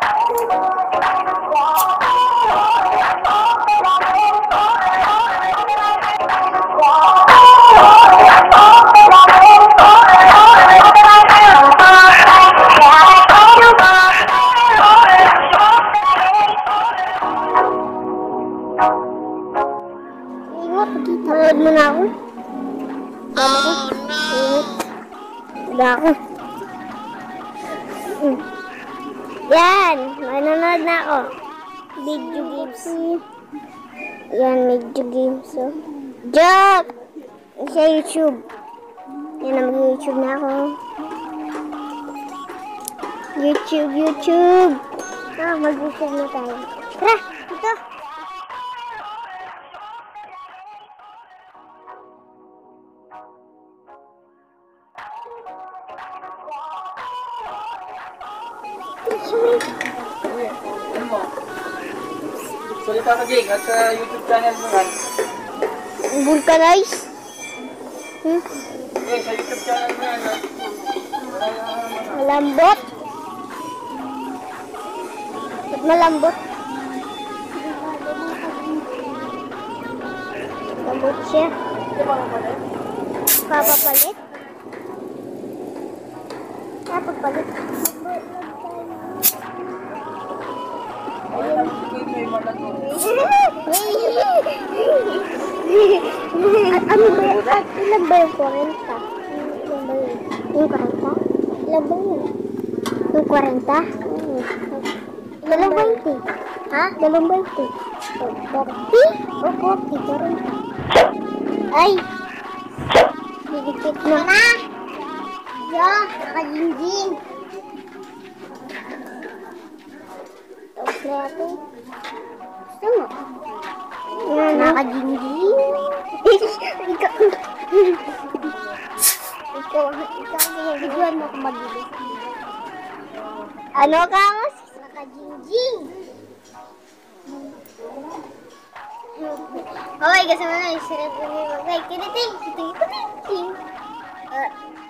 Manood mo na ako. Oh, no! Wala ako. Yan! Manonood na ako. Video games. Yan, video games. So. Joke! Sa YouTube. Yan, mag-YouTube na ako. YouTube! Mag-YouTube na tayo. Tara! Ito! Salita ka, Jing, at sa YouTube channel mo yan. Vulcanize? Sa YouTube channel mo yan. Malambot? Ba't malambot? Malambot siya. Papapalit? Papapalit. Ano ba yun? Ilan ba yung 40? Ilan ba yun? Yung 40? Ilan ba yun? Yung 40? Dalawang 20. Ha? Dalawang 20. 40? O 40, 40. Ay! Didikit na. Ma! Yo! Nakajinjing! Tapos na ito. Gusto mo? Nakajinjing? Ikaw, bigyan mo ako mag-ibig. Ano ka mas? Nakajinjing! Okay, kasama na yung sirap ko niyo. Okay, kiniting! Kiniting!